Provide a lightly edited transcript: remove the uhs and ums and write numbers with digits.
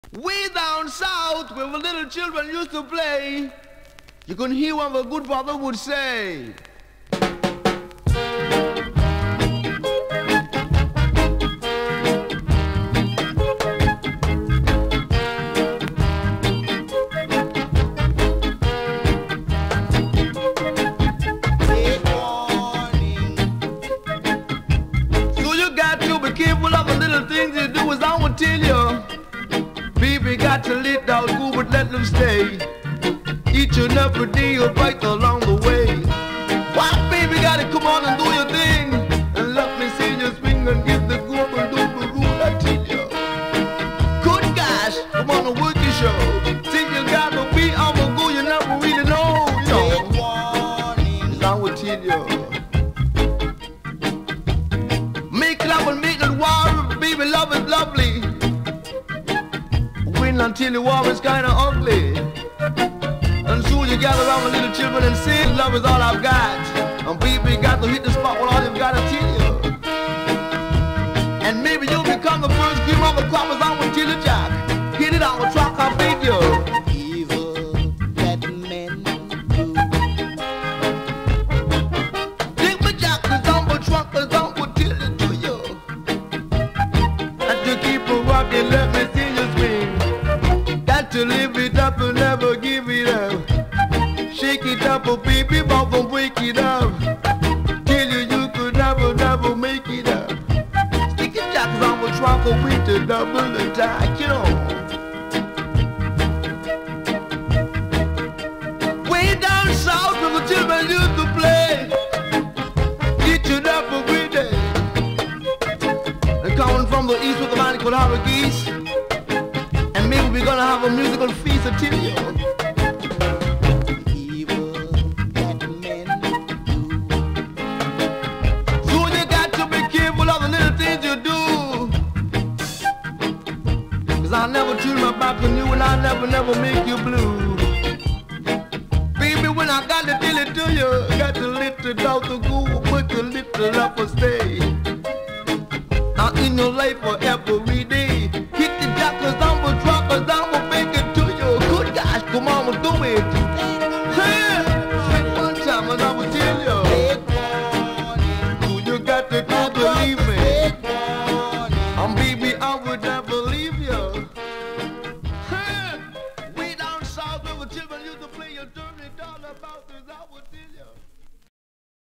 Way down south, where the little children used to play, you can hear what the good father would say. So you got to be careful of the little things you do, as I will tell you. Baby got to let out go, but let them stay. Each and every day you'll bite along the way. Why, baby, gotta come on and do your thing, and let me see you swing and get the go and do the rule, I tell you. Good gosh, come on and work your show. Think you got to be on the go, you never really know, you know. As I will tell you. Make love and make it war, baby, love is lovely. Win until the war is kinda ugly. And so you gather around with little children and say, love is all I've got. And baby got to hit the spot with all you've got to tell you. And maybe you'll become the first cream of the crop, as I will tell you, Jack. Hit it on the track, I beg you. Evil that men do. Take me, Jack, cause I'm a truck, cause I will tell it to you. And to keep a rockin', let me see you swing. Got to live it up and never give it up. Shake it up, oh baby, but don't break it up. Tell you could never, never make it up. Stick it, Jack, cause I'm a truck with the double attack, you know. Way down south where the children used to play, each and every day. They're coming from the east with the man called Harry Geese. And maybe we're gonna have a musical feast, I tell you. Evil that men do. So you got to be careful of the little things you do. Cause I'll never turn my back on you, and I'll never make you blue. Baby, when I got to tell it to you, got to let the doubt to go, but the little love will stay. Now in your life forever